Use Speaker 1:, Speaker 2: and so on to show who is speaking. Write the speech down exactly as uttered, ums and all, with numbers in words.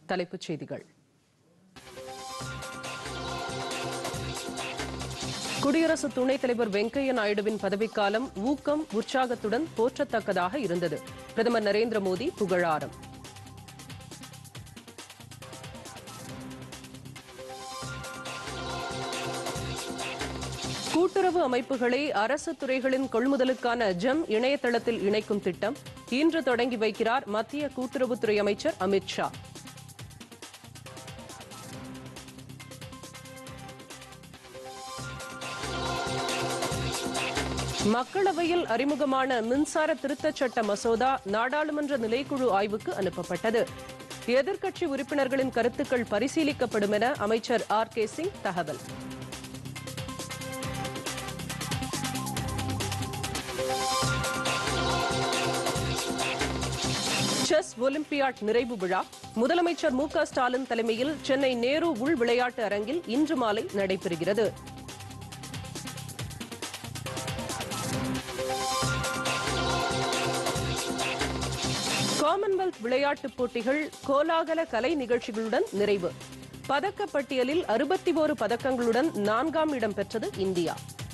Speaker 1: தலைப்புச் செய்திகள். குடியரசு துணைத் தலைவர் வெங்கையா நாயுடுவின் பதவிக்காலம் ஊக்கம் உற்சாகத்துடன் போற்றத்தக்கதாக இருந்தது. பிரதமர் நரேந்திர மோடி புகழாரம். கூட்டுறவு அமைப்புகளை அரசு துறைகளின் கொள்முதலுக்கான ஜெம் இணையதளத்தில் இணைக்கும் திட்டம் இன்று தொடங்கி வைக்கிறார் மத்திய கூட்டுறவுத்துறை அமைச்சர் அமித் ஷா. மக்களவையில் அறிமுகமான மின்சார திருத்தச் சட்ட மசோதா நாடாளுமன்ற நிலைக்குழு ஆய்வுக்கு அனுப்பப்பட்டது. எதிர்க்கட்சி உறுப்பினர்களின் கருத்துக்கள் பரிசீலிக்கப்படும் என அமைச்சர் ஆர் கே சிங் தகவல். செஸ் ஒலிம்பியாட் நிறைவு விழா முதலமைச்சர் மு க ஸ்டாலின் தலைமையில் சென்னை நேரு உள் விளையாட்டு அரங்கில் இன்று மாலை நடைபெறுகிறது. காமன்வெல்த் விளையாட்டுப் போட்டிகள் கோலாகல கலை நிகழ்ச்சிகளுடன் நிறைவு. பதக்கப்பட்டியலில் அறுபத்தி ஓரு பதக்கங்களுடன் நான்காம் இடம் பெற்றது இந்தியா.